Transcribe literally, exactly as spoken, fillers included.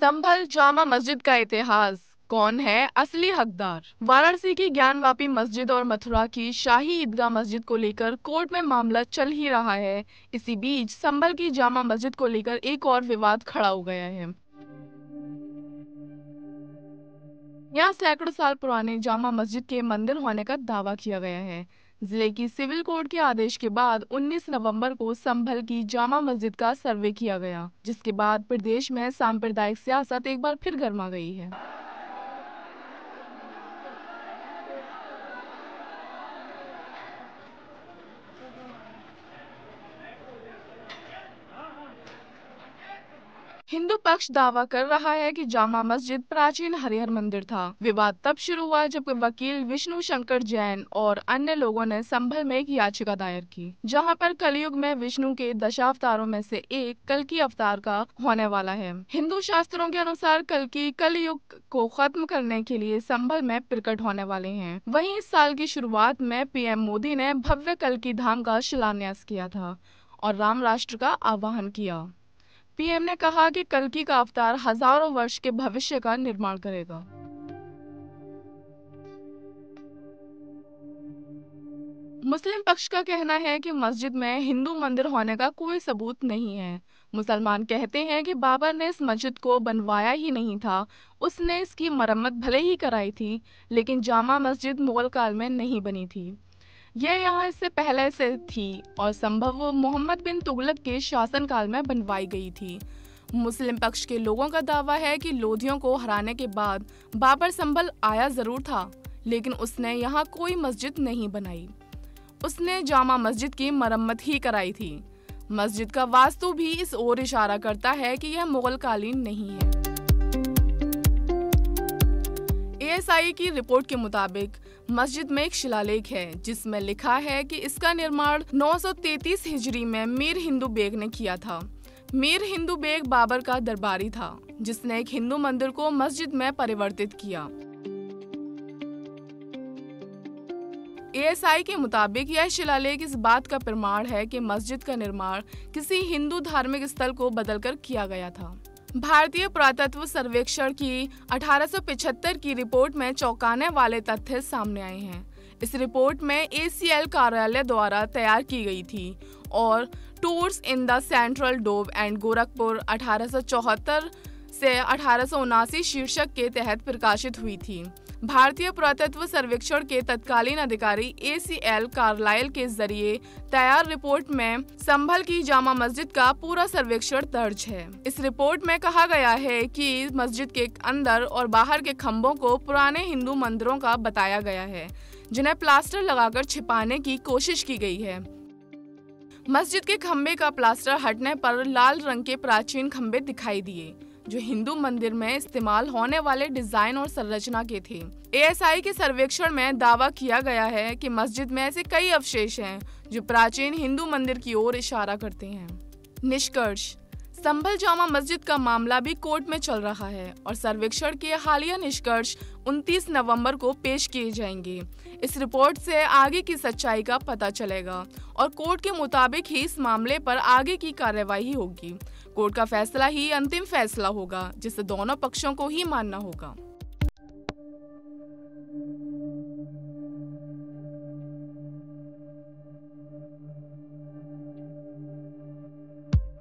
संभल जामा मस्जिद का इतिहास। कौन है असली हकदार? वाराणसी की ज्ञानवापी मस्जिद और मथुरा की शाही ईदगाह मस्जिद को लेकर कोर्ट में मामला चल ही रहा है। इसी बीच संभल की जामा मस्जिद को लेकर एक और विवाद खड़ा हो गया है। यहाँ सैकड़ों साल पुराने जामा मस्जिद के मंदिर होने का दावा किया गया है। जिले की सिविल कोर्ट के आदेश के बाद उन्नीस नवंबर को संभल की जामा मस्जिद का सर्वे किया गया, जिसके बाद प्रदेश में सांप्रदायिक सियासत एक बार फिर गर्मा गई है। हिंदू पक्ष दावा कर रहा है कि जामा मस्जिद प्राचीन हरिहर मंदिर था। विवाद तब शुरू हुआ जब वकील विष्णु शंकर जैन और अन्य लोगों ने संभल में एक याचिका दायर की, जहां पर कलयुग में विष्णु के दशावतारों में से एक कल्कि अवतार का होने वाला है। हिंदू शास्त्रों के अनुसार कल्कि कलयुग को खत्म करने के लिए संभल में प्रकट होने वाले हैं। वहीं इस साल की शुरुआत में पीएम मोदी ने भव्य कल्कि धाम का शिलान्यास किया था और राम राष्ट्र का आह्वान किया। पीएम ने कहा कि कल्कि का अवतार हजारों वर्ष के भविष्य का निर्माण करेगा। मुस्लिम पक्ष का कहना है कि मस्जिद में हिंदू मंदिर होने का कोई सबूत नहीं है। मुसलमान कहते हैं कि बाबर ने इस मस्जिद को बनवाया ही नहीं था, उसने इसकी मरम्मत भले ही कराई थी, लेकिन जामा मस्जिद मुगल काल में नहीं बनी थी। यह यहाँ इससे पहले से थी और संभव मोहम्मद बिन तुगलक के शासनकाल में बनवाई गई थी। मुस्लिम पक्ष के लोगों का दावा है कि लोधियों को हराने के बाद बाबर संभल आया जरूर था, लेकिन उसने यहाँ कोई मस्जिद नहीं बनाई। उसने जामा मस्जिद की मरम्मत ही कराई थी। मस्जिद का वास्तु भी इस ओर इशारा करता है कि यह मुगल कालीन नहीं है। एएसआई की रिपोर्ट के मुताबिक मस्जिद में एक शिलालेख है, जिसमें लिखा है कि इसका निर्माण नौ सौ तैंतीस हिजरी में मीर हिंदू बेग ने किया था। मीर हिंदू बेग बाबर का दरबारी था, जिसने एक हिंदू मंदिर को मस्जिद में परिवर्तित किया। एएसआई के मुताबिक यह शिलालेख इस बात का प्रमाण है कि मस्जिद का निर्माण किसी हिंदू धार्मिक स्थल को बदलकर किया गया था। भारतीय पुरातत्व सर्वेक्षण की अठारह सौ पचहत्तर की रिपोर्ट में चौंकाने वाले तथ्य सामने आए हैं। इस रिपोर्ट में एसीएल कार्यालय द्वारा तैयार की गई थी और tours in the central Doab and Gorakhpur अठारह सौ चौहत्तर से अठारह सौ उनासी शीर्षक के तहत प्रकाशित हुई थी। भारतीय पुरातत्व सर्वेक्षण के तत्कालीन अधिकारी एसीएल कार्लाइल के जरिए तैयार रिपोर्ट में संभल की जामा मस्जिद का पूरा सर्वेक्षण दर्ज है। इस रिपोर्ट में कहा गया है कि मस्जिद के अंदर और बाहर के खंभों को पुराने हिंदू मंदिरों का बताया गया है, जिन्हें प्लास्टर लगाकर छिपाने की कोशिश की गई है। मस्जिद के खंभे का प्लास्टर हटने पर लाल रंग के प्राचीन खंभे दिखाई दिए, जो हिंदू मंदिर में इस्तेमाल होने वाले डिजाइन और संरचना के थे। एएसआई के सर्वेक्षण में दावा किया गया है कि मस्जिद में ऐसे कई अवशेष हैं जो प्राचीन हिंदू मंदिर की ओर इशारा करते हैं। निष्कर्ष: संभल जामा मस्जिद का मामला भी कोर्ट में चल रहा है और सर्वेक्षण के हालिया निष्कर्ष उनतीस नवंबर को पेश किए जाएंगे। इस रिपोर्ट से आगे की सच्चाई का पता चलेगा और कोर्ट के मुताबिक ही इस मामले पर आगे की कार्यवाही होगी। कोर्ट का फैसला ही अंतिम फैसला होगा, जिसे दोनों पक्षों को ही मानना होगा।